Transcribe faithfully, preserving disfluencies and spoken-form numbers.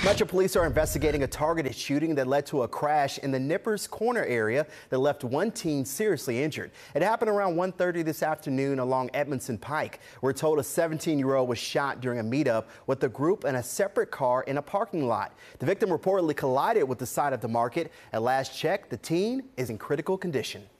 Metro Police are investigating a targeted shooting that led to a crash in the Nippers Corner area that left one teen seriously injured. It happened around one thirty this afternoon along Edmondson Pike. We're told a seventeen-year-old was shot during a meetup with the group in a separate car in a parking lot. The victim reportedly collided with the side of the market. At last check, the teen is in critical condition.